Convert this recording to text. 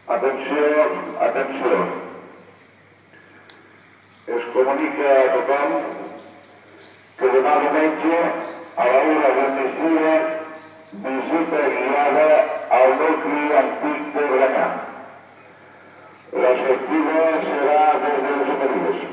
Atenció, atenció. Es comunica a tothom que demà diumenge a l'hora del migdia visita guiada al nucli antic de Granà. La sortida serà des de les Omeries.